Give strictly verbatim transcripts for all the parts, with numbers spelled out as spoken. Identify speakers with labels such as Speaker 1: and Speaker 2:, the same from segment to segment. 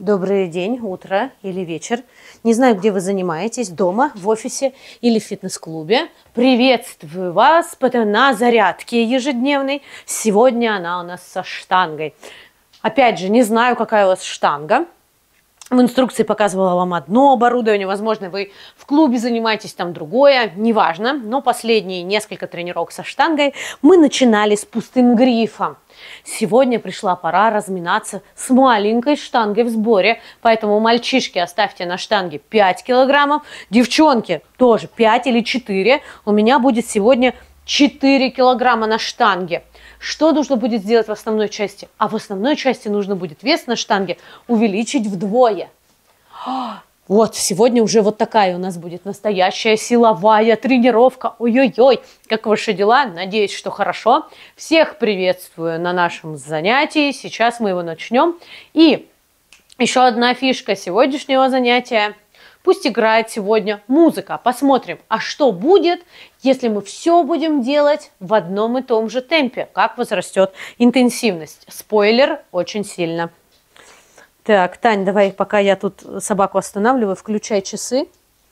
Speaker 1: Добрый день, утро или вечер. Не знаю, где вы занимаетесь, дома, в офисе или в фитнес-клубе. Приветствую вас на зарядке ежедневной. Сегодня она у нас со штангой. Опять же, не знаю, какая у вас штанга. В инструкции показывала вам одно оборудование, возможно, вы в клубе занимаетесь, там другое, неважно. Но последние несколько тренировок со штангой мы начинали с пустым грифом. Сегодня пришла пора разминаться с маленькой штангой в сборе, поэтому, мальчишки, оставьте на штанге пять килограммов, девчонки тоже пять или четыре. У меня будет сегодня четыре килограмма на штанге. Что нужно будет сделать в основной части? А в основной части нужно будет вес на штанге увеличить вдвое. Вот, сегодня уже вот такая у нас будет настоящая силовая тренировка. Ой-ой-ой, как ваши дела? Надеюсь, что хорошо. Всех приветствую на нашем занятии. Сейчас мы его начнем. И еще одна фишка сегодняшнего занятия. Пусть играет сегодня музыка. Посмотрим, а что будет, если мы все будем делать в одном и том же темпе. Как возрастет интенсивность. Спойлер, очень сильно. Так, Тань, давай, пока я тут собаку останавливаю, включай часы.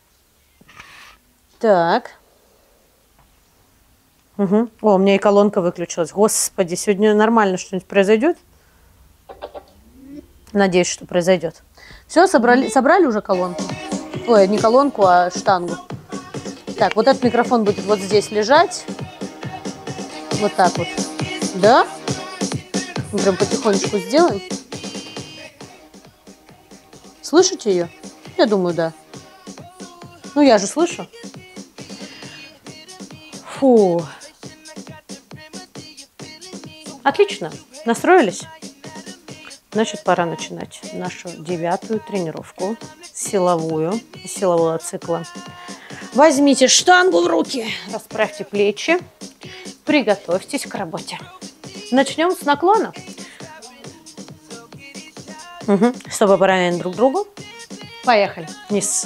Speaker 1: Так. Угу. О, у меня и колонка выключилась. Господи, сегодня нормально что-нибудь произойдет? Надеюсь, что произойдет. Все, собрали, собрали уже колонку? Ой, не колонку, а штангу. Так, вот этот микрофон будет вот здесь лежать. Вот так вот. Да? Мы прям потихонечку сделаем. Слышите ее? Я думаю, да. Ну, я же слышу. Фу. Отлично. Настроились? Значит, пора начинать нашу девятую тренировку. Силовую, силового цикла. Возьмите штангу в руки, расправьте плечи, приготовьтесь к работе. Начнем с наклона. Угу. Чтобы параллельно друг другу. Поехали. Вниз.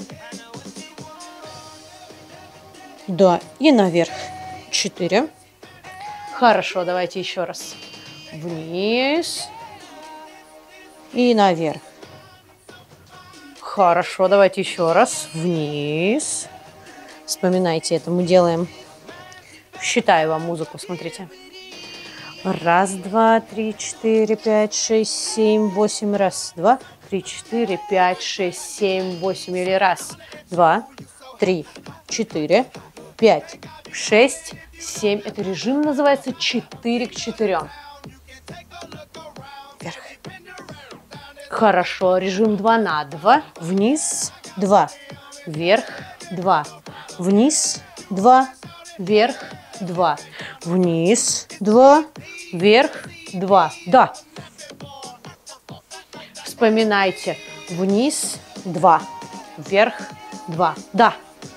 Speaker 1: Да, и наверх. Четыре. Хорошо, давайте еще раз. Вниз. И наверх. Хорошо, давайте еще раз. Вниз. Вспоминайте это. Мы делаем... Считаю вам музыку, смотрите. Раз, два, три, четыре, пять, шесть, семь, восемь. Раз, два, три, четыре, пять, шесть, семь, восемь. Или раз, два, три, четыре, пять, шесть, семь. Это режим называется четыре к четырем. Вверх. Хорошо. Режим два на два. Вниз, два. Вверх, два. Вниз, два. Вверх, два. Вниз, два. Вверх, два. Да. Вспоминайте. Вниз, два. Вверх, два. Да.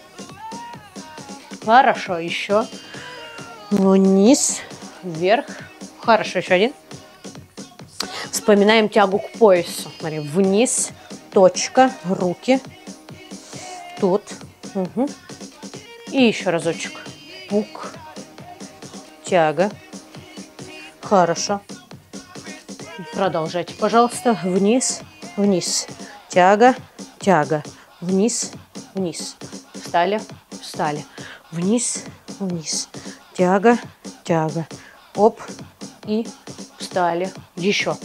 Speaker 1: Хорошо. Еще. Вниз, вверх. Хорошо. Еще один. Вспоминаем тягу к поясу. Смотри. Вниз, точка, руки. Тут. Угу. И еще разочек. Пук. Тяга. Хорошо. Продолжайте, пожалуйста. Вниз, вниз. Тяга, тяга. Вниз, вниз. Встали, встали. Вниз, вниз. Тяга, тяга. Оп. И встали. Еще.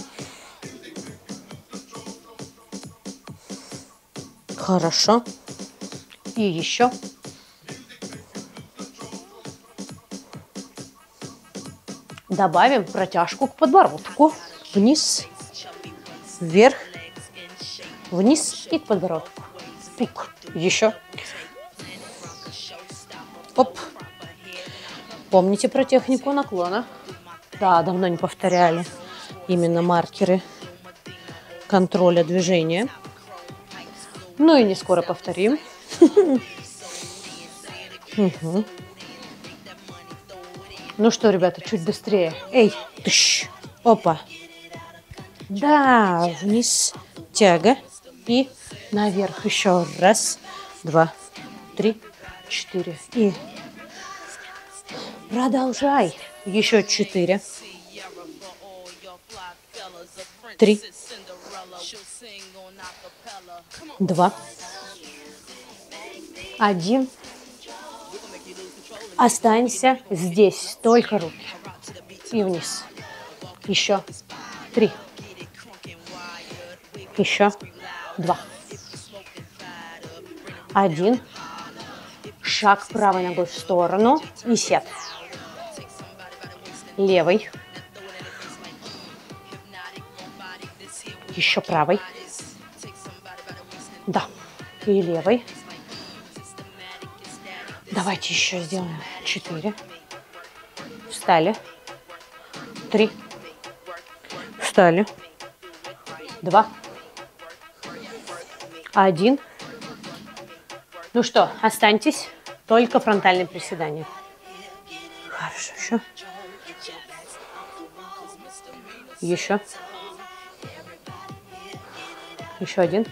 Speaker 1: Хорошо. И еще. Добавим протяжку к подбородку. Вниз, вверх, вниз и к подбородку. Пук. Еще. Оп. Помните про технику наклона? Да, давно не повторяли. Именно маркеры контроля движения. Ну и не скоро повторим. Угу. Ну что, ребята, чуть быстрее. Эй, тыщ. Опа. Да, вниз, тяга. И наверх еще раз, два, три, четыре. И продолжай. Еще четыре. Три, два, один. Останься здесь, только руки. И вниз. Еще три. Еще два. Один. Шаг правой ногой в сторону и сет. Левой. Еще правой. Да. И левой. Давайте еще сделаем четыре. Встали. Три. Встали. Два. Один. Ну что, останьтесь. Только фронтальное приседание. Хорошо. Еще. Еще. Еще один.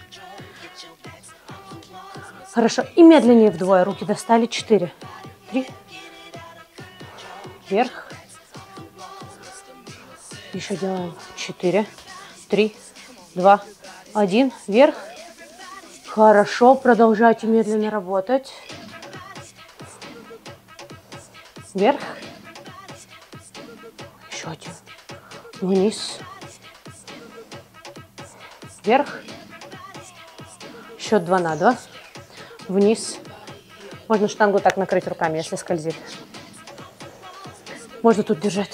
Speaker 1: Хорошо. И медленнее вдвое. Руки достали. Четыре. Три. Вверх. Еще делаем. Четыре. Три. Два. Один. Вверх. Хорошо. Продолжайте медленно работать. Вверх. Еще один. Вниз. Вверх. Счет два на два. Вниз. Можно штангу так накрыть руками, если скользит. Можно тут держать.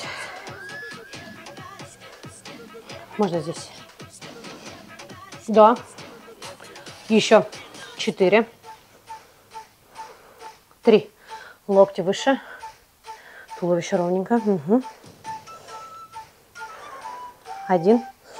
Speaker 1: Можно здесь. Да. Еще четыре. Три. Локти выше. Туловище ровненько. Угу. Один.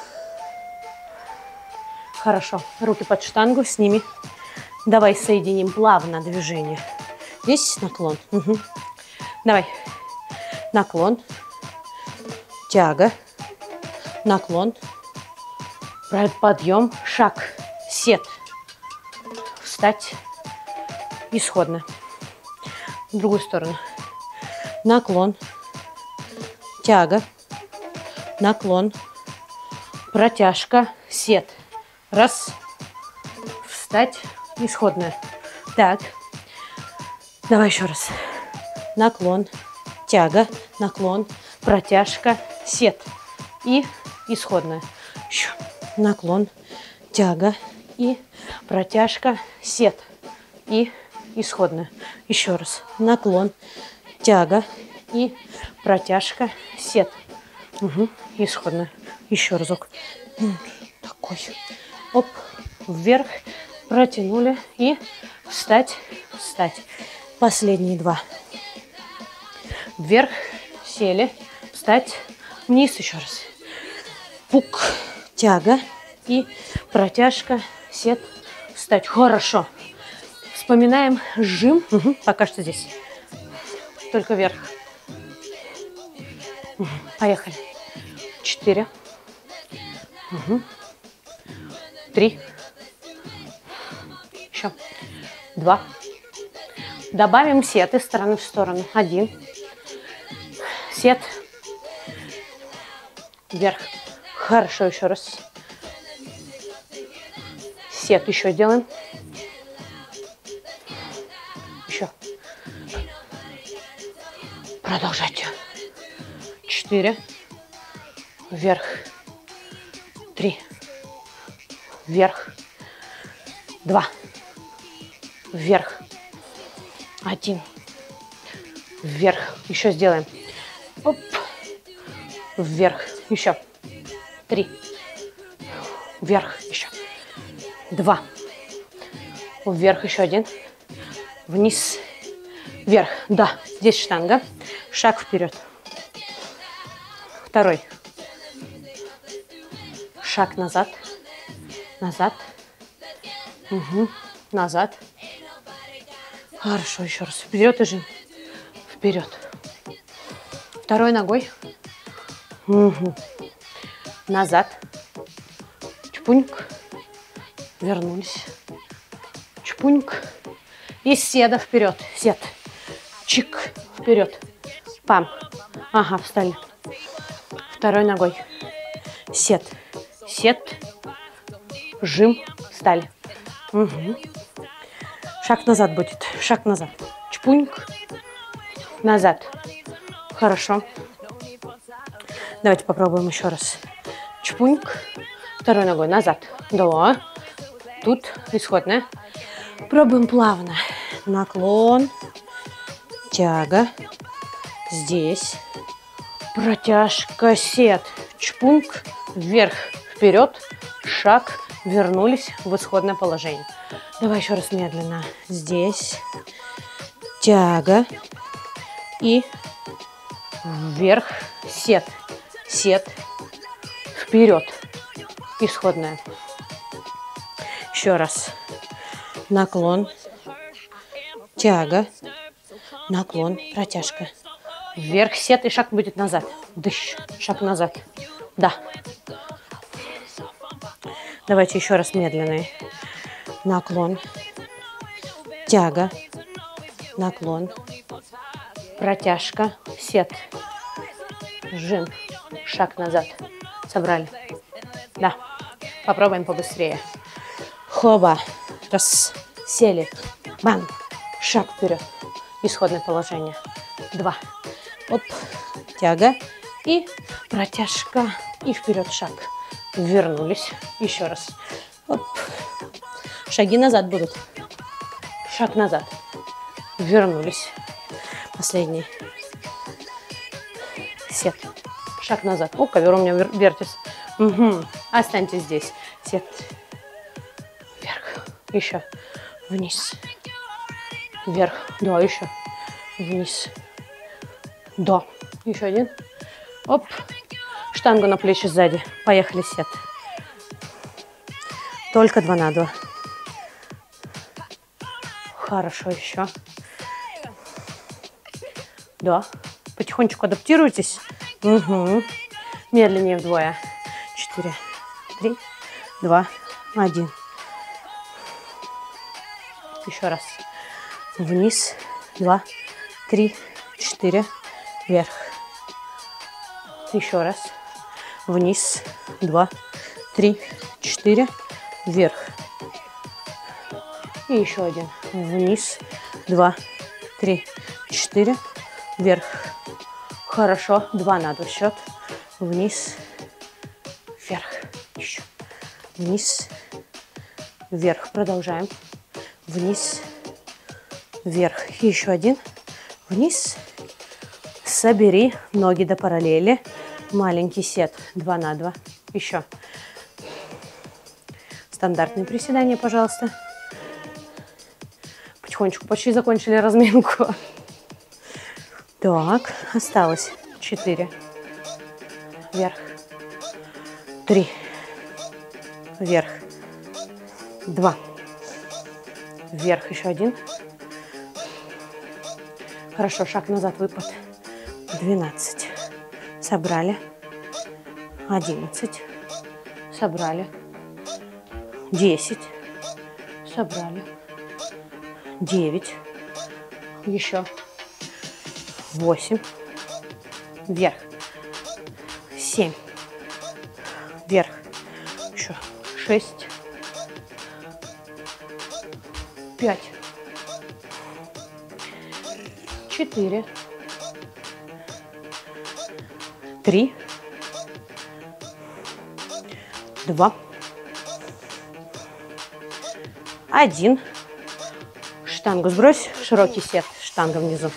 Speaker 1: Хорошо. Руки под штангу, сними. Давай соединим плавно движение. Здесь наклон. Угу. Давай. Наклон. Тяга. Наклон. Подъем. Шаг. Сет. Встать. Исходно. В другую сторону. Наклон. Тяга. Наклон. Протяжка. Сет. Раз. Встать. Исходная. Так. Давай еще раз. Наклон. Тяга. Наклон. Протяжка. Сет. И исходная. Еще. Наклон. Тяга. И протяжка. Сет. И исходная. Еще раз. Наклон. Тяга. И протяжка. Сет. Угу. Исходная. Еще разок. Такой. Оп. Вверх. Протянули. И встать. Встать. Последние два. Вверх. Сели. Встать. Вниз еще раз. Пук. Тяга. И протяжка. Сет. Встать. Хорошо. Вспоминаем сжим. Угу. Пока что здесь. Только вверх. Угу. Поехали. Четыре. Угу. Три. Еще. Два. Добавим сет из стороны в сторону. Один. Сет. Вверх. Хорошо, еще раз. Сет еще делаем. Еще. Продолжайте. Четыре. Вверх. Три. Вверх. Два. Вверх. Один. Вверх. Еще сделаем. Оп. Вверх. Еще. Три. Вверх. Еще. Два. Вверх. Еще один. Вниз. Вверх. Да. Здесь штанга. Шаг вперед. Второй. Шаг назад. Назад. Угу. Назад. Хорошо. Еще раз. Вперед и жим. Вперед. Второй ногой. Угу. Назад. Чпуньк. Вернулись. Чпуньк. И седа вперед. Сет. Чик. Вперед. Пам. Ага, встали. Второй ногой. Сет. Сет. жим, встали. Угу. Шаг назад будет, шаг назад. Чпуньк, назад. Хорошо. Давайте попробуем еще раз. Чпуньк, второй ногой назад. Да. Тут исходная. Пробуем плавно. Наклон, тяга. Здесь. Протяжка, сет. Чпуньк, вверх, вперед. Шаг. Вернулись в исходное положение. Давай еще раз медленно. Здесь. Тяга. И вверх. Сет. Сет. Вперед. Исходная. Еще раз. Наклон. Тяга. Наклон. Протяжка. Вверх. Сет. И шаг будет назад. Дыщ. Шаг назад. Да. Давайте еще раз медленный. Наклон. Тяга. Наклон. Протяжка. Сет. Жим. Шаг назад. Собрали. Да. Попробуем побыстрее. Хоба. Раз. Сели. Бам. Шаг вперед. Исходное положение. Два. Оп. Тяга. И протяжка. И вперед шаг. Вернулись. Еще раз. Оп. Шаги назад будут. Шаг назад. Вернулись. Последний. Сет. Шаг назад. О, ковер у меня вертится. Угу. Останьтесь здесь. Сет. Вверх. Еще. Вниз. Вверх. Да, еще. Вниз. Да. Еще один. Оп. Штангу на плечи сзади. Поехали, сет. Только два на два. Хорошо, еще. Да. Потихонечку адаптируйтесь. Угу. Медленнее вдвое. Четыре, три, два, один. Еще раз. Вниз. Два, три, четыре. Вверх. Еще раз. Вниз. Два, три, четыре. Вверх. И еще один. Вниз. Два, три, четыре. Вверх. Хорошо. Два на два счет. Вниз. Вверх. Еще. Вниз. Вверх. Продолжаем. Вниз. Вверх. И еще один. Вниз. Собери ноги до параллели. Маленький сет. Два на два. Еще. Стандартные приседания, пожалуйста. Потихонечку почти закончили разминку. Так, осталось четыре. Вверх. Три. Вверх. Два. Вверх. Еще один. Хорошо, шаг назад, выпад. Двенадцать. Собрали. Одиннадцать. Собрали. Десять. Собрали. Девять. Еще. Восемь. Вверх. Семь. Вверх. Еще. Шесть. Пять. Четыре. Три. Два. Один. Штангу сбрось. Широкий сет. Штанга внизу.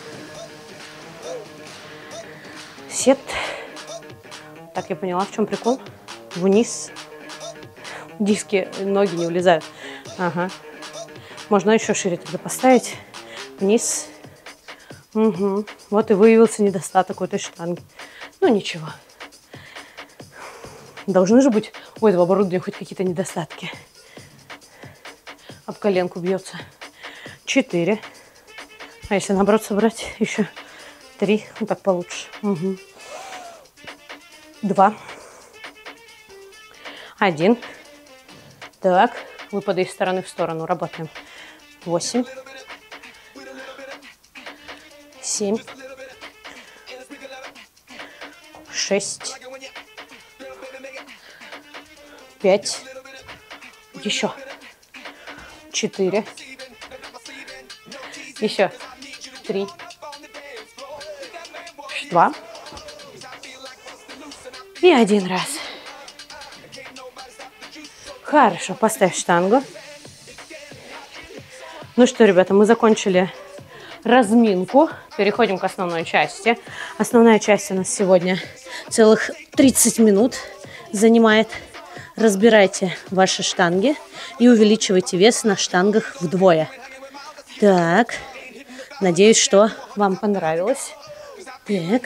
Speaker 1: Сет. Так, я поняла, в чем прикол. Вниз. Диски, ноги не влезают. Ага. Можно еще шире тогда поставить. Вниз. Угу. Вот и выявился недостаток у этой штанги. Ну, ничего. Должны же быть у этого оборудования хоть какие-то недостатки. Об коленку бьется. Четыре. А если наоборот собрать, еще три. Ну, так получше. Угу. Два. Один. Так. Выпады из стороны в сторону. Работаем. Восемь. Семь. Шесть. Пять. Еще. Четыре. Еще. Три. Два. И один раз. Хорошо, поставь штангу. Ну что, ребята, мы закончили разминку. Переходим к основной части. Основная часть у нас сегодня целых тридцать минут занимает. Разбирайте ваши штанги и увеличивайте вес на штангах вдвое. Так, надеюсь, что вам понравилось. Так.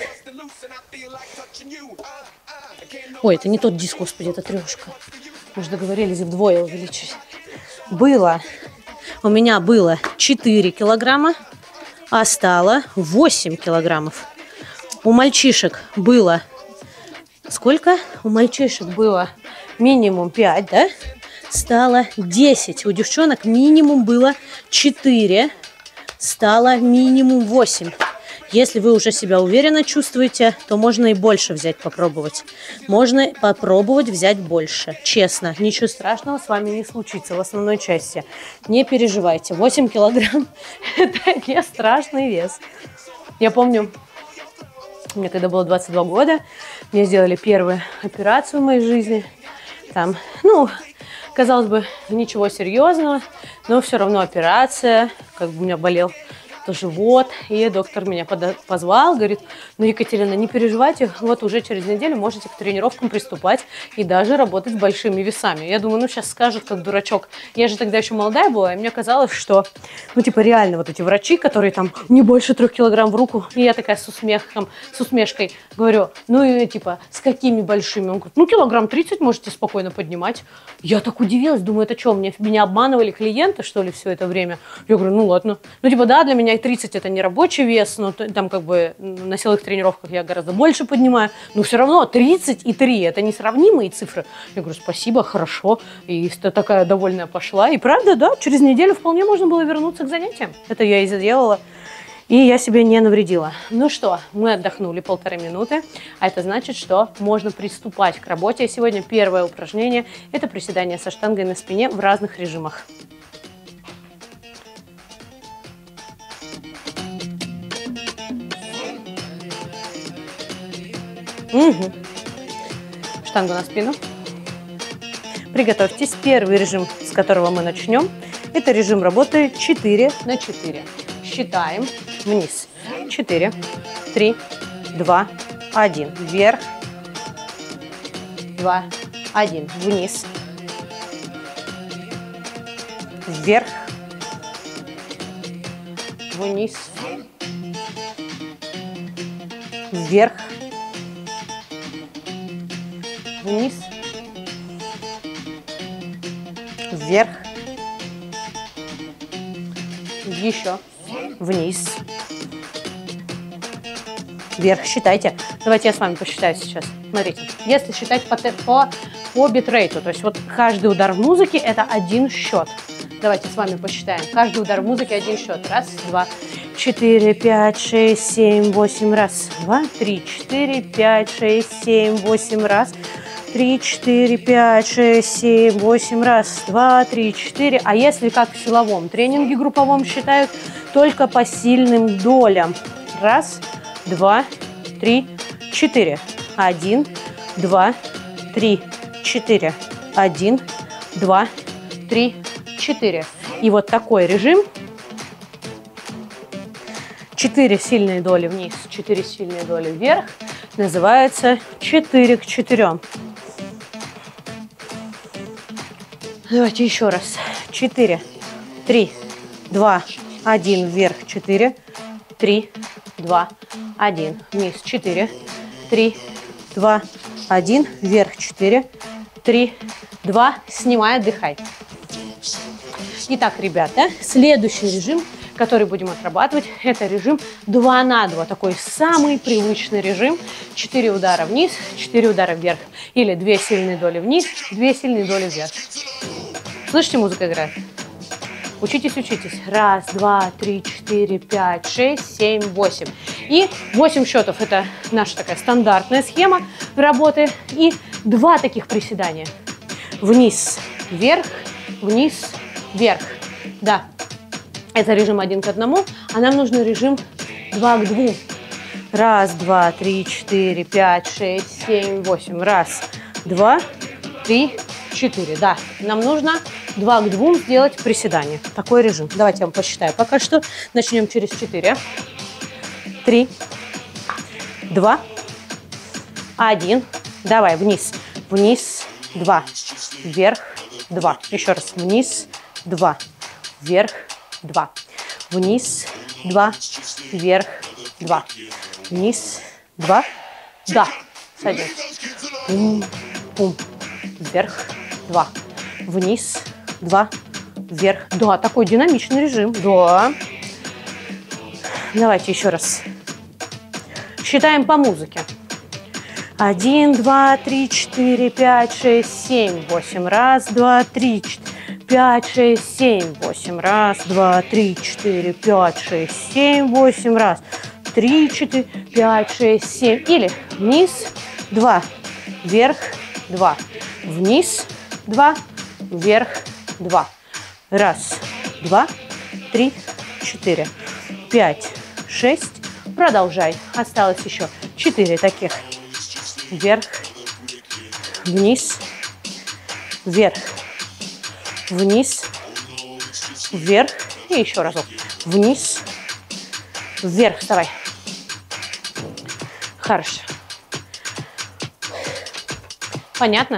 Speaker 1: Ой, это не тот диск, господи, это трешка. Мы же договорились вдвое увеличить. Было, у меня было четыре килограмма, а стало восемь килограммов. У мальчишек было сколько? У мальчишек было минимум пять, да? Стало десять. У девчонок минимум было четыре, стало минимум восемь. Если вы уже себя уверенно чувствуете, то можно и больше взять, попробовать. Можно попробовать взять больше. Честно, ничего страшного с вами не случится в основной части. Не переживайте. восемь килограмм – это не страшный вес. Я помню, мне когда было двадцать два года, мне сделали первую операцию в моей жизни. Там, ну, казалось бы, ничего серьезного, но все равно операция, как бы у меня болел живот, и доктор меня позвал, говорит: ну, Екатерина, не переживайте, вот уже через неделю можете к тренировкам приступать и даже работать с большими весами. Я думаю, ну, сейчас скажут, как дурачок. Я же тогда еще молодая была, и мне казалось, что, ну, типа, реально вот эти врачи, которые там не больше трех килограмм в руку, и я такая с усмехом, с усмешкой говорю: ну, и типа, с какими большими? Он говорит: ну, килограмм тридцать можете спокойно поднимать. Я так удивилась, думаю, это что, мне, меня обманывали клиенты, что ли, все это время? Я говорю: ну, ладно. Ну, типа, да, для меня и тридцать это не рабочий вес, но там как бы на силовых тренировках я гораздо больше поднимаю, но все равно тридцать и три это несравнимые цифры. Я говорю: спасибо, хорошо, и такая довольная пошла. И правда, да, через неделю вполне можно было вернуться к занятиям. Это я и сделала, и я себе не навредила. Ну что, мы отдохнули полторы минуты, а это значит, что можно приступать к работе. Сегодня первое упражнение – это приседание со штангой на спине в разных режимах. Угу. Штангу на спину. Приготовьтесь. Первый режим, с которого мы начнем, это режим работы четыре на четыре. Считаем вниз. четыре, три, два, один. Вверх. два, один. Вниз. Вверх. Вниз. Вверх. Вниз, вверх, еще, вниз, вверх. Считайте. Давайте я с вами посчитаю сейчас. Смотрите, если считать по, по, по битрейту, то есть вот каждый удар в музыке это один счет. Давайте с вами посчитаем. Каждый удар в музыке один счет. Раз, два, четыре, пять, шесть, семь, восемь. Раз, два, три, четыре, пять, шесть, семь, восемь. Раз. Три, четыре, пять, шесть, семь, восемь. Раз, два, три, четыре. А если как в силовом тренинге групповом считают, только по сильным долям. Раз, два, три, четыре. Один, два, три, четыре. Один, два, три, четыре. И вот такой режим. Четыре сильные доли вниз, четыре сильные доли вверх. Называется четыре к четырем. Давайте еще раз. четыре, три, два, один. Вверх. четыре, три, два, один. Вниз. четыре, три, два, один. Вверх. четыре, три, два. Снимай, отдыхай. Итак, ребята, следующий режим, который будем отрабатывать, это режим два на два. Такой самый привычный режим. четыре удара вниз, четыре удара вверх. Или две сильные доли вниз, две сильные доли вверх. Слышите, музыка играет? Учитесь, учитесь. Раз, два, три, четыре, пять, шесть, семь, восемь. И восемь счетов. Это наша такая стандартная схема работы. И два таких приседания. Вниз, вверх вниз, вверх. Да, это режим один к одному, а нам нужен режим два к двум. Раз, два, три, четыре, пять, шесть, семь, восемь. Раз, два, три, четыре. Да, нам нужно два к двум сделать приседание. Такой режим. Давайте я вам посчитаю. Пока что начнем через четыре. три, два, один. Давай, вниз, вниз, два, вверх, два. Еще раз, вниз, два, вверх, два. Вниз, два, вверх, два. Вниз, два, да, садимся. Пум, пум, вверх, два. Вниз, два, вверх. Да, такой динамичный режим. Да. Давайте еще раз. Считаем по музыке. Один, два, три, четыре, пять, шесть, семь, восемь. Раз, два, три, четыре, пять, шесть, семь, восемь. Раз, два, три, четыре, пять, шесть, семь, восемь. Раз, три, четыре, пять, шесть, семь. Или вниз, два, вверх, два. Вниз, два, вверх, два. Раз, два, три, четыре, пять, шесть. Продолжай. Осталось еще четыре таких. Вверх, вниз, вверх, вниз, вверх. И еще разок. Вниз, вверх. Вставай. Хорошо. Понятно?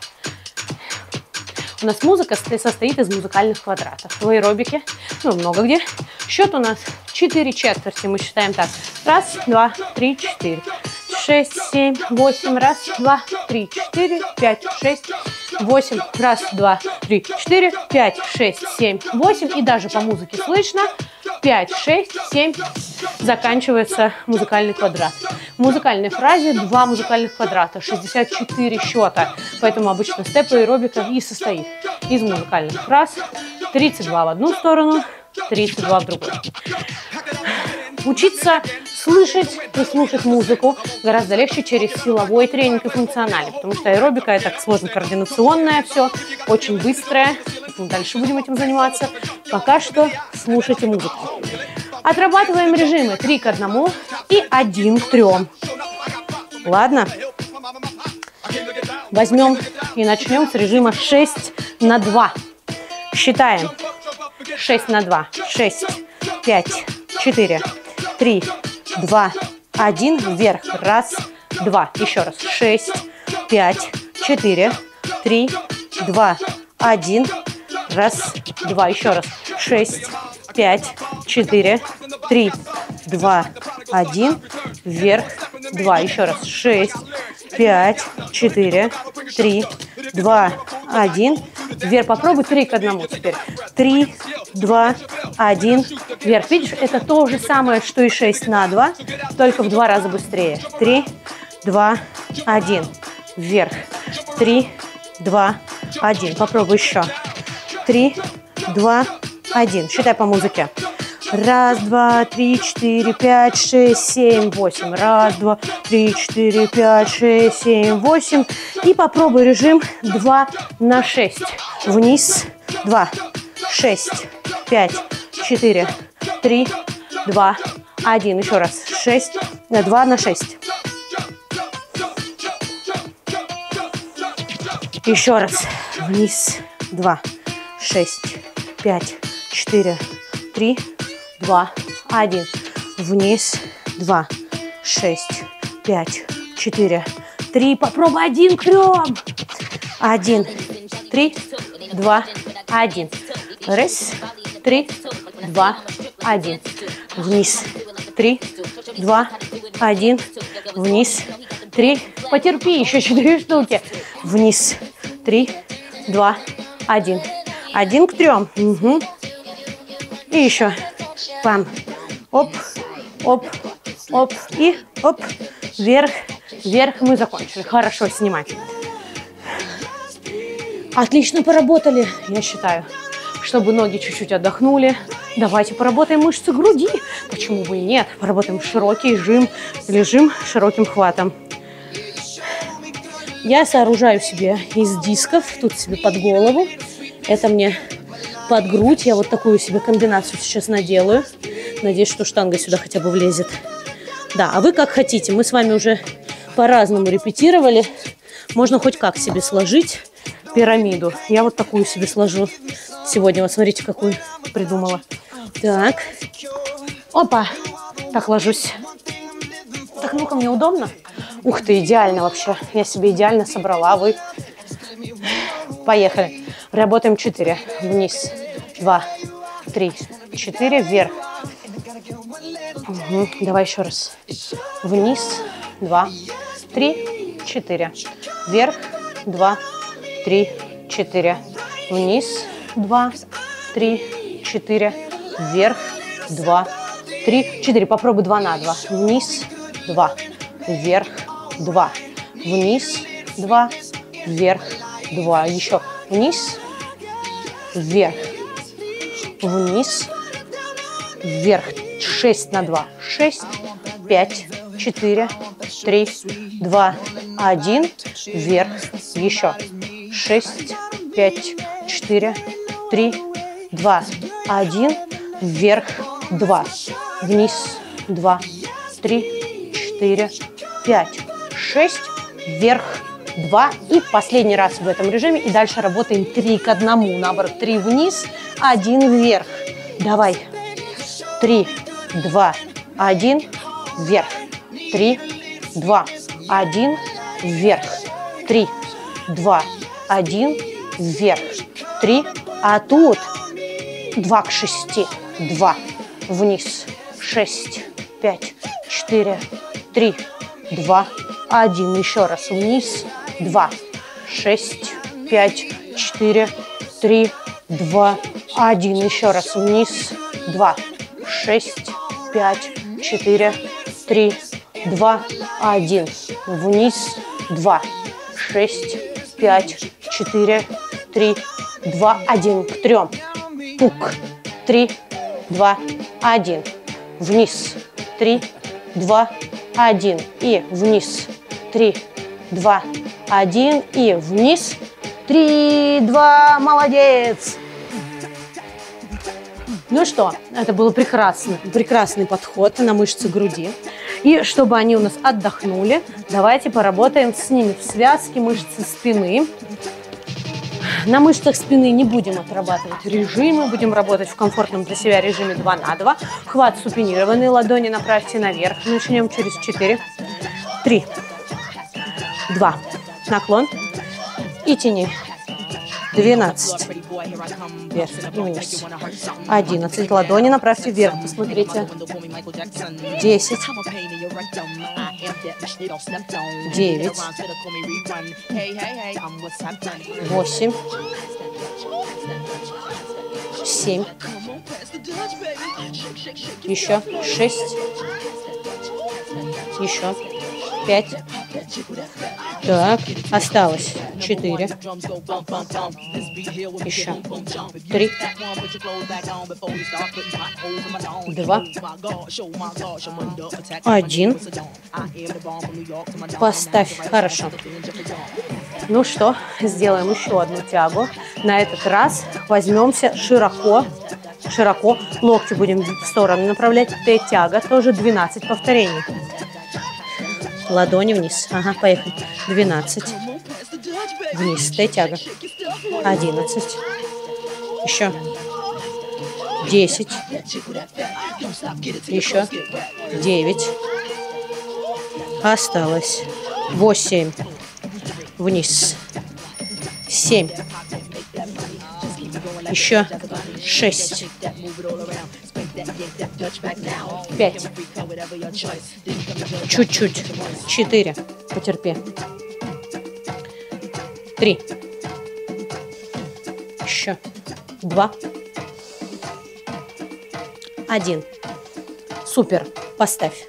Speaker 1: У нас музыка состоит из музыкальных квадратов. В аэробике, ну, много где. Счет у нас четыре четверти. Мы считаем так. Раз, два, три, четыре. Шесть, семь, восемь. Раз, два, три, четыре, пять, шесть, восемь. Раз, два, три, четыре, пять, шесть, семь, восемь. И даже по музыке слышно. Пять, шесть, семь. Заканчивается музыкальный квадрат. В музыкальной фразе два музыкальных квадрата, шестьдесят четыре счета. Поэтому обычно степ аэробика и состоит из музыкальных фраз. тридцать два в одну сторону, тридцать два в другую. Учиться слышать и слушать музыку гораздо легче через силовой тренинг и функциональный, потому что аэробика – это сложно координационное все, очень быстрое. Мы дальше будем этим заниматься. Пока что слушайте музыку. Отрабатываем режимы три к одному и один к трем. Ладно? Возьмем и начнем с режима шесть на два. Считаем. шесть на два. шесть, пять, четыре, три, два, один. Вверх. Раз, два. Еще раз. шесть, пять, четыре, три, два, один. Раз, два. Еще раз. шесть, пять, четыре, три, два, один. Вверх. два. Еще раз. шесть, пять, четыре, три, два, один. Вверх. Попробуй три к одному теперь. три, два, один. Вверх. Видишь, это то же самое, что и шесть на два, только в два раза быстрее. три, два, один. Вверх. три, два, один. Попробуй еще. три, два, один. Считай по музыке. Раз, два, три, четыре, пять, шесть, семь, восемь. Раз, два, три, четыре, пять, шесть, семь, восемь. И попробуй режим два на шесть. Вниз. два, шесть, пять, четыре, три, два, один. Еще раз. шесть, два на шесть. Еще раз. Вниз. два, шесть, пять, четыре, три, два, один. Вниз. два, шесть, пять, четыре, три. Попробуй один к трем. один, три, два, один. Раз, три, два, один. Вниз. три, два, один. Вниз. три. Потерпи, еще четыре штуки. Вниз. три, два, один. один к трем. Угу. И еще. Пам. Оп, оп, оп. И оп. Вверх, вверх. Мы закончили. Хорошо, снимай. Отлично поработали, я считаю. Чтобы ноги чуть-чуть отдохнули. Давайте поработаем мышцы груди. Почему бы и нет? Поработаем широкий жим. Лежим широким хватом. Я сооружаю себе из дисков. Тут себе под голову. Это мне под грудь. Я вот такую себе комбинацию сейчас наделаю. Надеюсь, что штанга сюда хотя бы влезет. Да, а вы как хотите. Мы с вами уже по-разному репетировали. Можно хоть как себе сложить пирамиду. Я вот такую себе сложу сегодня. Вот смотрите, какую придумала. Так. Опа. Так, ложусь. Так, ну-ка, мне удобно? Ух ты, идеально вообще. Я себе идеально собрала. Вы... Поехали. Работаем четыре. Вниз. Два. Три. Четыре. Вверх. Угу. Давай еще раз. Вниз. Два. Три. Четыре. Вверх. Два. Три. Четыре. Вниз. Два. Три. Четыре. Вверх. Два. Три. Четыре. Попробуй два на два. Вниз. Два. Вверх. Два. Вниз. Два. Вверх. Два. Еще. Вниз. Вверх. Вниз. Вверх. Шесть на два. Шесть. Пять. Четыре. Три. Два. Один. Вверх. Еще. Шесть. Пять. Четыре. Три. Два. Один. Вверх. Два. Вниз. Два. Три. Четыре. Пять. Шесть. Вверх. Два. И последний раз в этом режиме. И дальше работаем три к одному. Наоборот, три вниз, один вверх. Давай. Три, два, один, вверх. Три, два, один, вверх. Три, два, один, вверх. Три. А тут два к шести. Два. Вниз. Шесть, пять, четыре, три, два, один. Еще раз. Вниз. Два, шесть, пять, четыре, три, два, один. Еще раз вниз. Два, шесть, пять, четыре, три, два, один. Вниз. Два, шесть, пять, четыре, три, два, один. К трем. Пук. Три, два, один. Вниз. Три, два, один. И вниз. Три, два, один. И вниз. Три, два. Молодец. Ну что, это был прекрасный, прекрасный подход на мышцы груди. И чтобы они у нас отдохнули, давайте поработаем с ними в связке мышцы спины. На мышцах спины не будем отрабатывать режимы, будем работать в комфортном для себя режиме два на два. Хват супинированный, ладони направьте наверх. Начнем через четыре, три, два, наклон и тяни. двенадцать. Вверх и вниз. одиннадцать. Ладони направьте вверх. Посмотрите. десять. девять. восемь. семь. Еще. шесть. Еще. пять. Так, осталось четыре. Еще три. Два. Один. Поставь. Хорошо. Ну что, сделаем еще одну тягу. На этот раз возьмемся широко. Широко. Локти будем в сторону направлять. Т-тяга. Тоже двенадцать повторений. Ладони вниз. Ага, поехали. двенадцать. Вниз. Т-тяга. одиннадцать. Еще. десять. Еще. девять. Осталось. восемь. Вниз. семь. Еще. шесть. пять. Чуть-чуть. четыре. Потерпи. три. Еще. два. один. Супер. Поставь.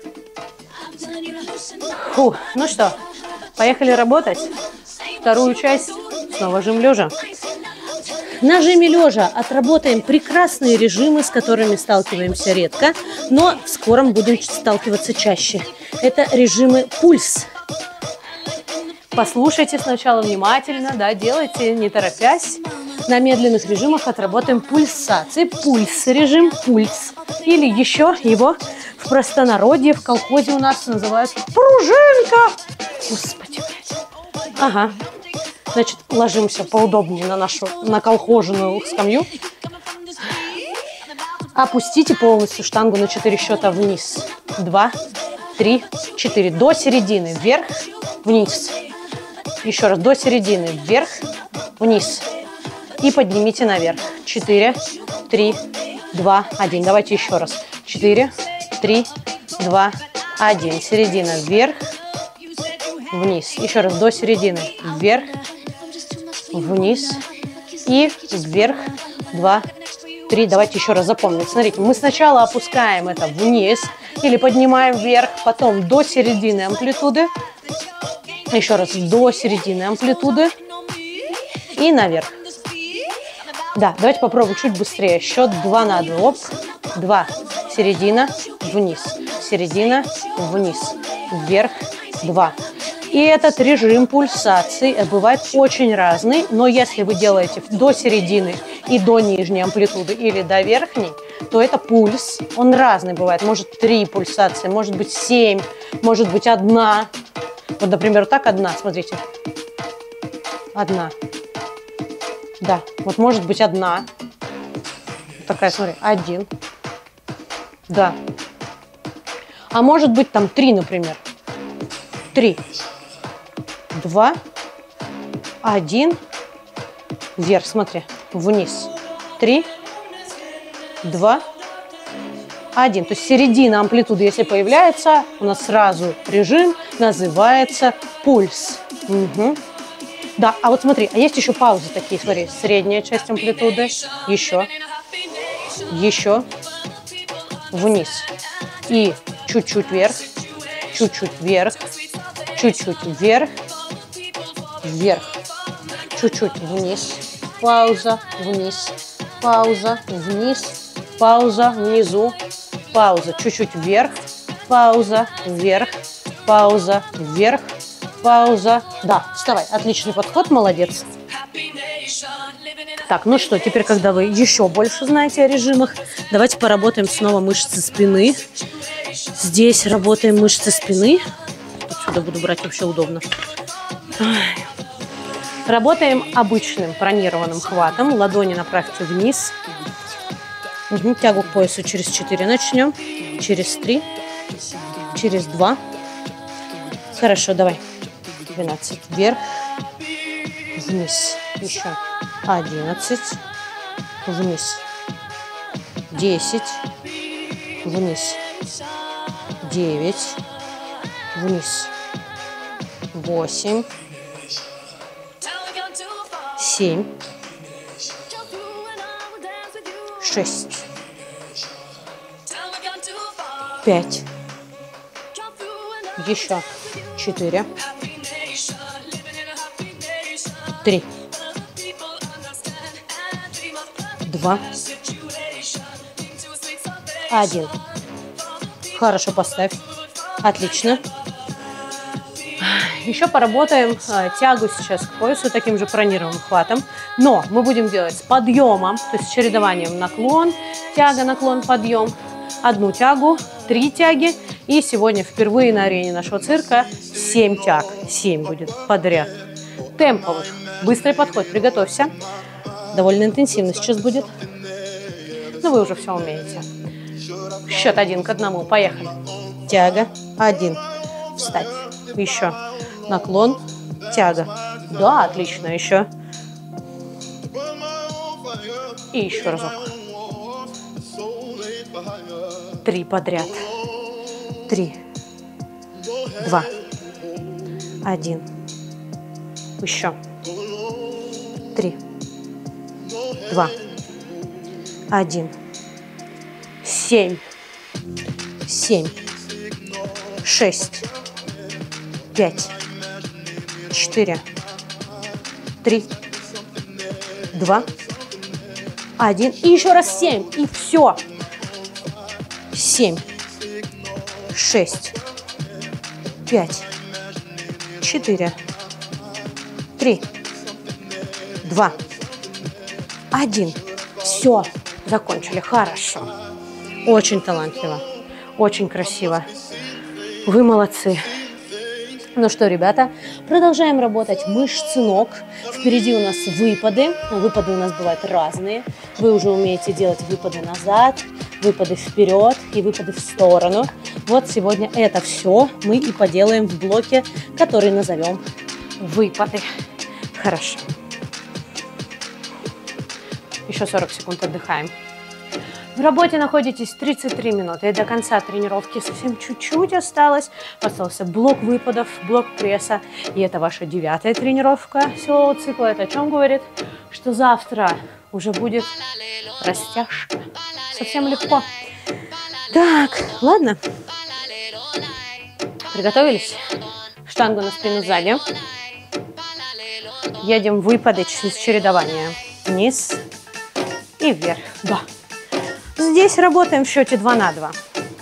Speaker 1: Фу. Ну что, поехали работать. Вторую часть снова жим лежа. На жиме лежа отработаем прекрасные режимы, с которыми сталкиваемся редко, но в скором будем сталкиваться чаще. Это режимы пульс. Послушайте сначала внимательно, да, делайте, не торопясь. На медленных режимах отработаем пульсации. Пульс режим, пульс. Или еще его в простонародье, в колхозе у нас называют пружинка. Господи, блядь. Ага. Значит, ложимся поудобнее на нашу наколхоженную скамью. Опустите полностью штангу на четыре счета вниз. Два, три, четыре. До середины. Вверх, вниз. Еще раз. До середины. Вверх, вниз. И поднимите наверх. Четыре, три, два, один. Давайте еще раз. Четыре, три, два, один. Середина. Вверх, вниз. Еще раз. До середины. Вверх, вниз. И вверх. Два, три. Давайте еще раз запомним. Смотрите, мы сначала опускаем это вниз или поднимаем вверх, потом до середины амплитуды. Еще раз. До середины амплитуды. И наверх. Да, давайте попробуем чуть быстрее. Счет два на два. Оп. два. Середина, вниз. Середина, вниз. Вверх, два. И этот режим пульсации бывает очень разный, но если вы делаете до середины и до нижней амплитуды или до верхней, то это пульс. Он разный бывает. Может три пульсации, может быть семь, может быть одна. Вот, например, так одна, смотрите. Одна. Да, вот может быть одна. Такая, смотри, один. Да. А может быть там три, например. Три. Два. Один. Вверх, смотри. Вниз. Три. Два. Один. То есть середина амплитуды, если появляется, у нас сразу режим называется пульс. Угу. Да, а вот смотри, а есть еще паузы такие, смотри, средняя часть амплитуды, еще, еще, вниз и чуть-чуть вверх, чуть-чуть вверх, чуть-чуть вверх, вверх, чуть-чуть вниз, пауза, вниз, пауза, вниз, пауза, внизу, пауза, чуть-чуть вверх, пауза, вверх, пауза, вверх, пауза. Да, вставай. Отличный подход, молодец. Так, ну что, теперь, когда вы еще больше знаете о режимах, давайте поработаем снова мышцы спины. Здесь работаем мышцы спины. Отсюда буду брать, вообще удобно. Работаем обычным пронированным хватом. Ладони направьте вниз. Угу. Тягу к поясу через четыре начнем. Через три. Через два. Хорошо, давай. двенадцать. Вверх. Вниз. Еще. одиннадцать. Вниз. десять. Вниз. девять. Вниз. восемь. семь. шесть. пять. Еще. четыре. три. два. один. Хорошо, поставь. Отлично. Еще поработаем э, тягу сейчас к поясу таким же пронированным хватом. Но мы будем делать с подъемом, то есть с чередованием наклон, тяга, наклон, подъем. Одну тягу, три тяги. И сегодня впервые на арене нашего цирка семь тяг. семь будет подряд. Темповых. Быстрый подход. Приготовься. Довольно интенсивно сейчас будет. Но вы уже все умеете. Счет один к одному. Поехали. Тяга. Один. Встать. Еще. Наклон. Тяга. Да, отлично. Еще. И еще разок. Три подряд. Три. Два. Один. Еще. Три. Два. Один. Семь. Семь. Шесть. Пять. Четыре. Три. Два. Один. И еще раз семь. И все. Семь. Шесть. Пять. Четыре. три, два, один. Все, закончили. Хорошо. Очень талантливо, очень красиво. Вы молодцы. Ну что, ребята, продолжаем работать мышцы ног. Впереди у нас выпады. Выпады у нас бывают разные. Вы уже умеете делать выпады назад, выпады вперед и выпады в сторону. Вот сегодня это все мы и поделаем в блоке, который назовем выпады. Хорошо. Еще сорок секунд отдыхаем. В работе находитесь тридцать три минуты, и до конца тренировки совсем чуть-чуть осталось. Остался блок выпадов, блок пресса, и это ваша девятая тренировка силового цикла. Это о чем говорит? Что завтра уже будет растяжка. Совсем легко. Так, ладно. Приготовились? Штангу на спину сзади. Едем выпады через чередование. Вниз и вверх. Да. Здесь работаем в счете два на два.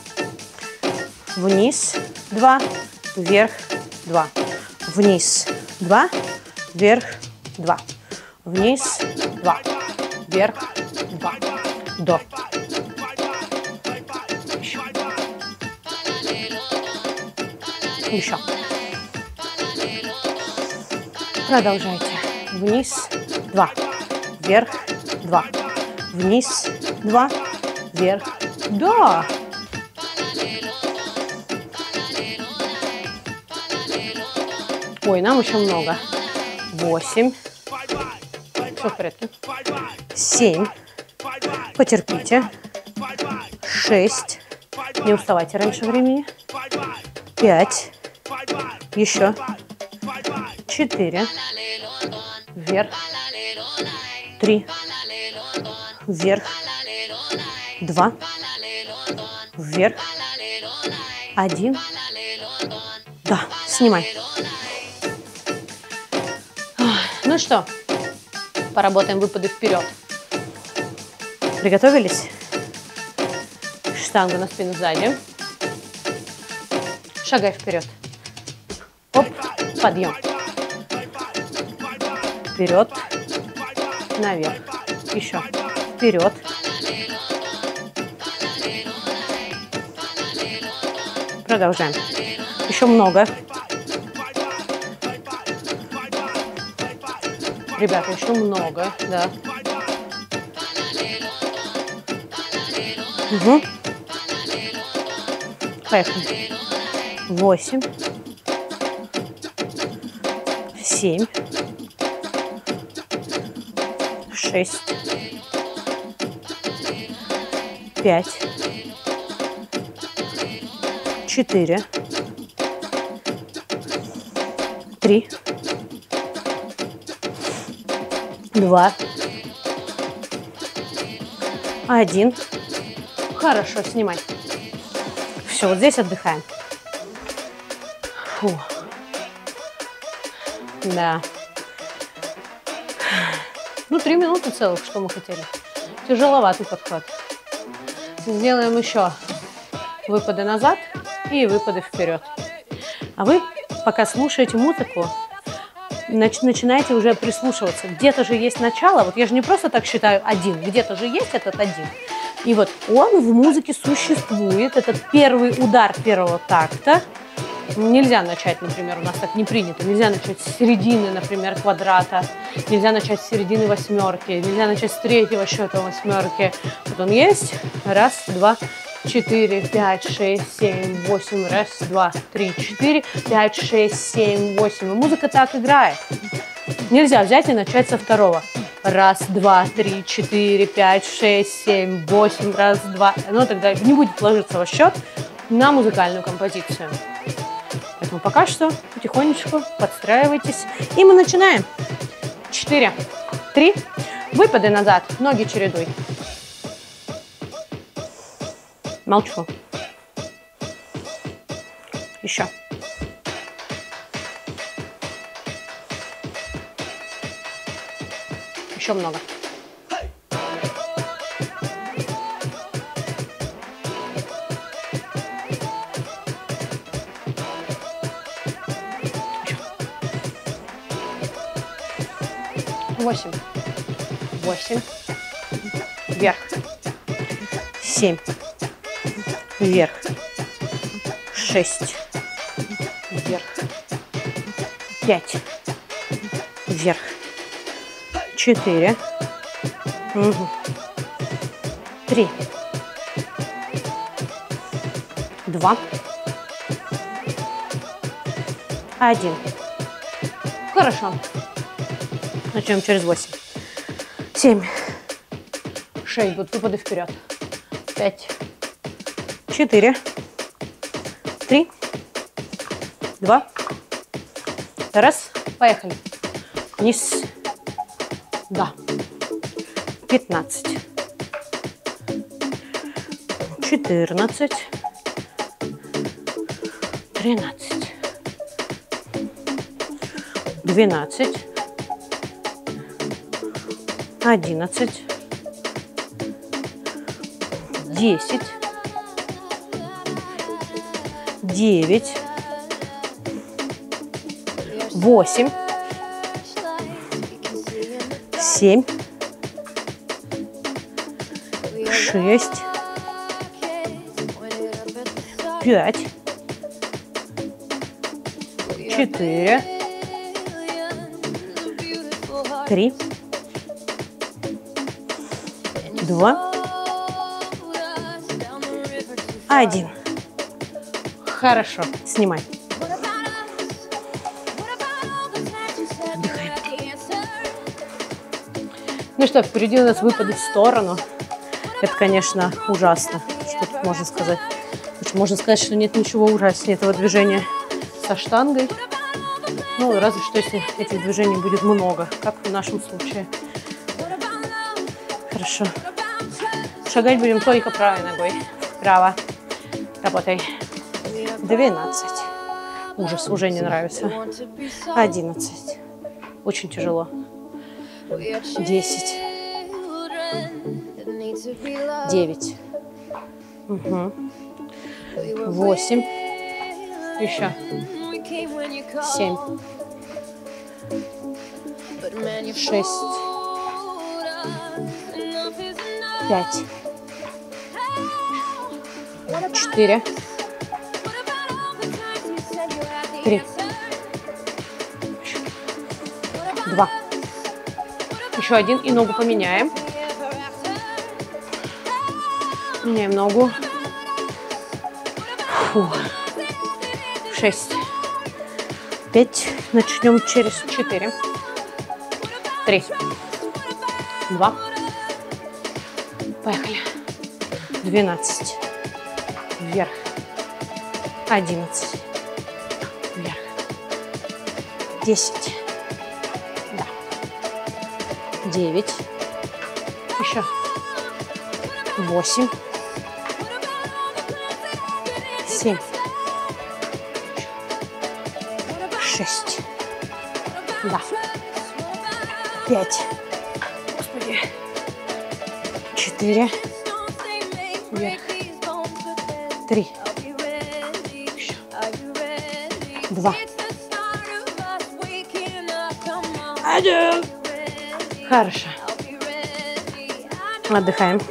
Speaker 1: Вниз, два, вверх, два. Вниз, два, вверх, два. Вниз, два, вверх, два. До. Еще. Еще. Продолжайте. Вниз, два, вверх, два. Вниз, два, вверх. Да. Ой, нам еще много. Восемь. Все в порядке. Семь. Потерпите. Шесть. Не уставайте раньше времени. Пять. Еще. Четыре. Вверх. Три. Вверх. Два. Вверх. Один. Да, снимай. Ну что, поработаем выпады вперед. Приготовились? Штангу на спину сзади. Шагай вперед. Оп, подъем. Вперед. Наверх. Еще. Вперед. Продолжаем. Еще много. Ребята, еще много, да. Угу. Поехали. Восемь. Семь. Шесть. Пять. Четыре. Три. Два. Один. Хорошо, снимай. Все, вот здесь отдыхаем. Фу. Да. Ну, три минуты целых, что мы хотели. Тяжеловатый подход. Сделаем еще выпады назад и выпады вперед. А вы, пока слушаете музыку, начинаете уже прислушиваться. Где-то же есть начало. Вот я же не просто так считаю один. Где-то же есть этот один. И вот он в музыке существует. Этот первый удар первого такта. Нельзя начать, например, у нас так не принято. Нельзя начать с середины, например, квадрата. Нельзя начать с середины восьмерки. Нельзя начать с третьего счета восьмерки. Вот он есть. Раз, два, четыре, пять, шесть, семь, восемь. Раз, два, три, четыре, пять, шесть, семь, восемь. И музыка так играет. Нельзя взять и начать со второго. Раз, два, три, четыре, пять, шесть, семь, восемь. Раз, два. Ну, тогда не будет ложиться ваш счет на музыкальную композицию. Поэтому пока что потихонечку подстраивайтесь. И мы начинаем. Четыре, три. Выпады назад. Ноги чередуй. Молчу. Еще. Еще много. Восемь. Восемь. Вверх. Семь. Вверх. Шесть. Вверх. Пять. Вверх. Четыре. Угу. Три. Два. Один. Хорошо. Начнем через восемь. Семь. Шесть. Будут выпады вперед. Пять. Четыре. Три. Два. Раз. Поехали. Вниз. Да. Пятнадцать. Четырнадцать. Тринадцать. Двенадцать. Одиннадцать. Десять. Девять. Восемь. Семь. Шесть. Пять. Четыре. Три. Два. Один. Хорошо. Снимай. Отдыхаем. Ну что, впереди у нас выпады в сторону. Это, конечно, ужасно. Что тут можно сказать? Можно сказать, что нет ничего ужаснее этого движения со штангой. Ну, разве что, если этих движений будет много, как в нашем случае. Хорошо. Шагать будем только правой ногой. Вправо. Работай. Двенадцать. Ужас, уже не нравится. Одиннадцать. Очень тяжело. Десять. Девять. Угу. Восемь. Еще. Семь. Шесть. Пять. Четыре. Три. Два. Еще один. И ногу поменяем. Меняем ногу. Фу. Шесть. Пять. Начнем через четыре. Три. Два. Поехали. Двенадцать. Вверх. Одиннадцать. Вверх. Десять. Да. Девять. Еще. Восемь. Семь. Шесть. Да. Пять. Господи. Четыре. Вверх. Три. Еще. Два. Один. Хорошо. Отдыхаем.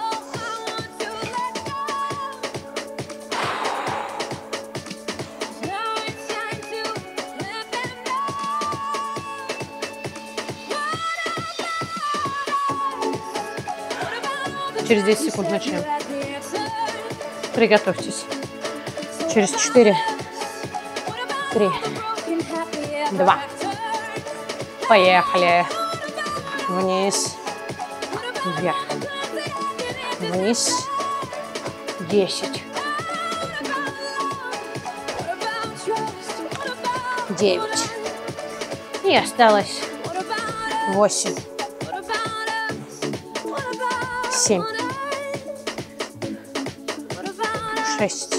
Speaker 1: Через десять секунд начнем. Приготовьтесь. Через четыре, три, два. Поехали. Вниз, вверх, вниз. Десять. Девять. И осталось восемь. Семь. Шесть.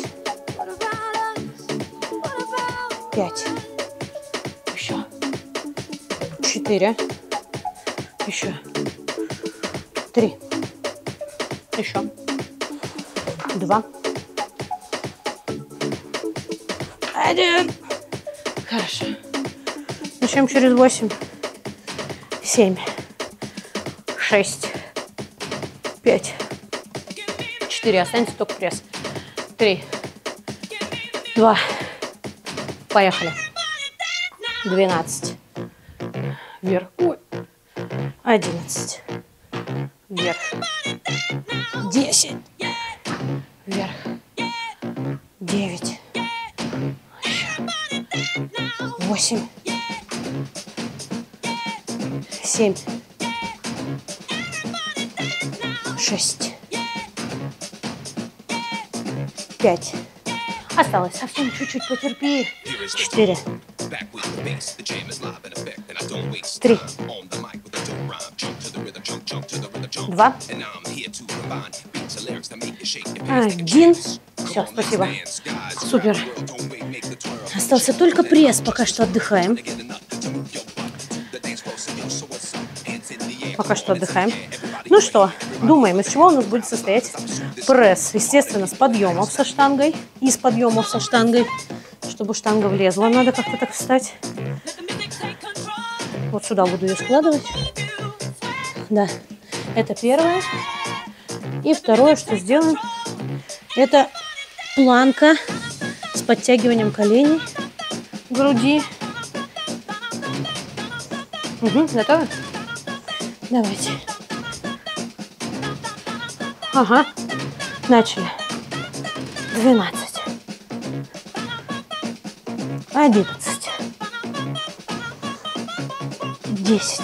Speaker 1: Пять. Еще. Четыре. Еще. Три. Еще. Два. Один. Хорошо. Начнем через восемь. семь, шесть, пять, четыре. Останется только пресс. три, два. Поехали. двенадцать. Вверх. Ой. одиннадцать. Вверх. десять. Вверх. девять. восемь. семь. шесть. пять. Осталось совсем чуть-чуть, потерпи. четыре. три. два. один. Все, спасибо. Супер. Остался только пресс. Пока что отдыхаем. Пока что отдыхаем. Ну что, думаем, из чего у нас будет состоять пресс. Естественно, с подъемов со штангой. И с подъемов со штангой. Чтобы штанга влезла, надо как-то так встать. Вот сюда буду ее складывать. Да, это первое. И второе, что сделаем, это планка с подтягиванием коленей, груди. Угу, готовы? Давайте. Ага, начали. двенадцать. одиннадцать. десять.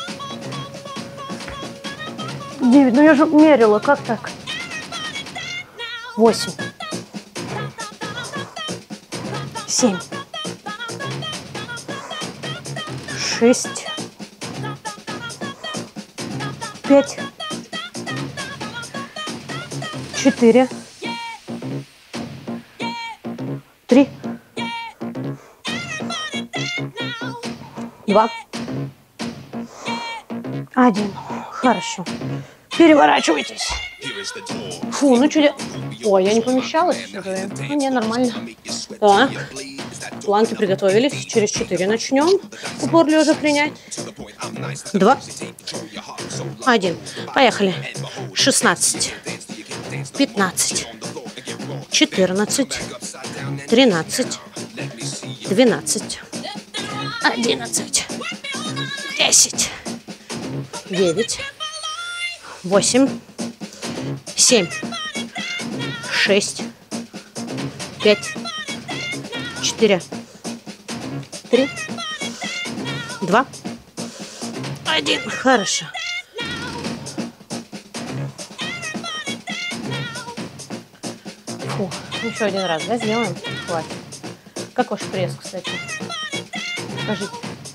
Speaker 1: девять. Ну я же мерила, как так? восемь. семь. шесть. пять. четыре. три. два. один. Хорошо. Переворачивайтесь. Фу, ну что... Ой, я не помещалась. Ну, не, нормально. Так. Планки приготовились. Через четыре начнем. Упор лежа принять. два. один. Поехали. шестнадцать. пятнадцать. четырнадцать. тринадцать. двенадцать. одиннадцать. десять. девять. восемь. семь. шесть. пять. четыре. три. два. один. Хорошо. Фу. Еще один раз, да, сделаем? Хватит. Как ваш пресс, кстати? Покажите.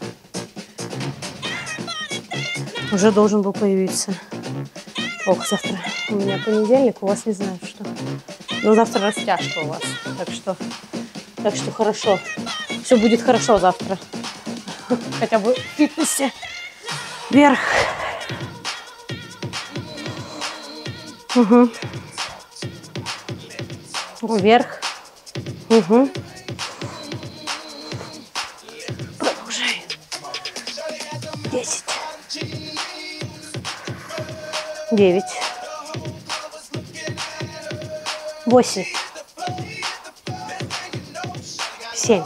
Speaker 1: Уже должен был появиться. Ох, завтра у меня понедельник, у вас не знаю что. Но завтра растяжка у вас. Так что, так что хорошо. Все будет хорошо завтра. Хотя бы в фитнесе. Вверх. Угу. Вверх. Угу. Продолжай. Десять. Девять. Восемь. Семь.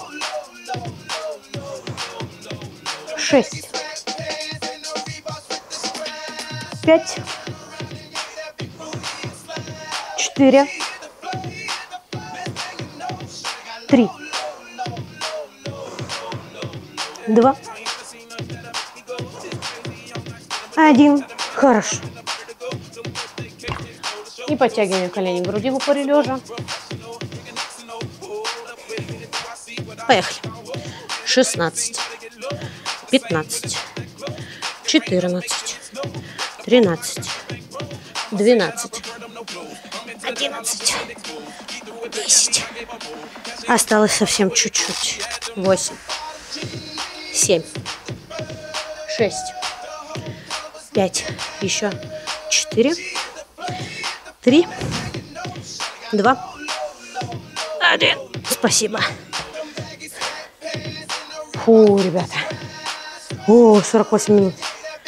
Speaker 1: Шесть. Пять. Четыре. Три. Два. Один. Хорошо. И подтягиваем колени к груди в упоре лежа. Поехали. шестнадцать. пятнадцать. четырнадцать. тринадцать. двенадцать. одиннадцать. десять. Осталось совсем чуть-чуть. восемь. семь. шесть. пять. Еще. четыре. три. два. один. Спасибо. Фу, ребята. О, сорок восемь минут.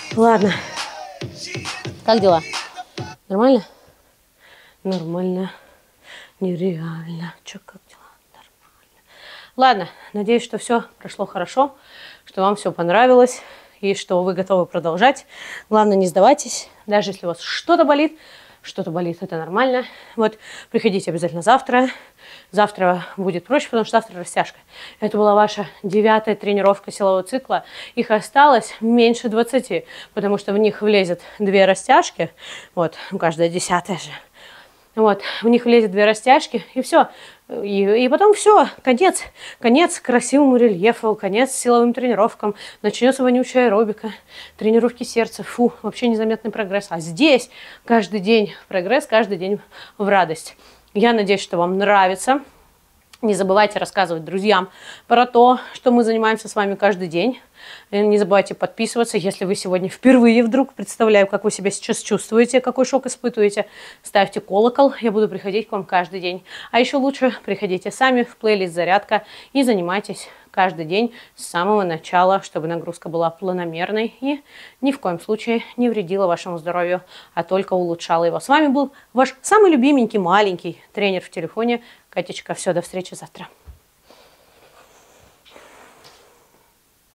Speaker 1: Ладно. Как дела? Нормально? Нормально. Нереально. Че, как дела? Нормально. Ладно, надеюсь, что все прошло хорошо, что вам все понравилось и что вы готовы продолжать. Главное, не сдавайтесь, даже если у вас что-то болит. Что-то болит, это нормально. Вот, приходите обязательно завтра. Завтра будет проще, потому что завтра растяжка. Это была ваша девятая тренировка силового цикла. Их осталось меньше двадцати, потому что в них влезет две растяжки. Вот, каждая десятая же. Вот, в них влезет две растяжки, и все. И, и потом все, конец. Конец красивому рельефу, конец силовым тренировкам. Начнется вонючая аэробика, тренировки сердца. Фу, вообще незаметный прогресс. А здесь каждый день прогресс, каждый день в радость. Я надеюсь, что вам нравится. Не забывайте рассказывать друзьям про то, что мы занимаемся с вами каждый день. Не забывайте подписываться, если вы сегодня впервые вдруг, представляю, как вы себя сейчас чувствуете, какой шок испытываете. Ставьте колокол, я буду приходить к вам каждый день. А еще лучше приходите сами в плейлист «Зарядка» и занимайтесь каждый день с самого начала, чтобы нагрузка была планомерной и ни в коем случае не вредила вашему здоровью, а только улучшала его. С вами был ваш самый любименький маленький тренер в телефоне Катечка. Все, до встречи завтра.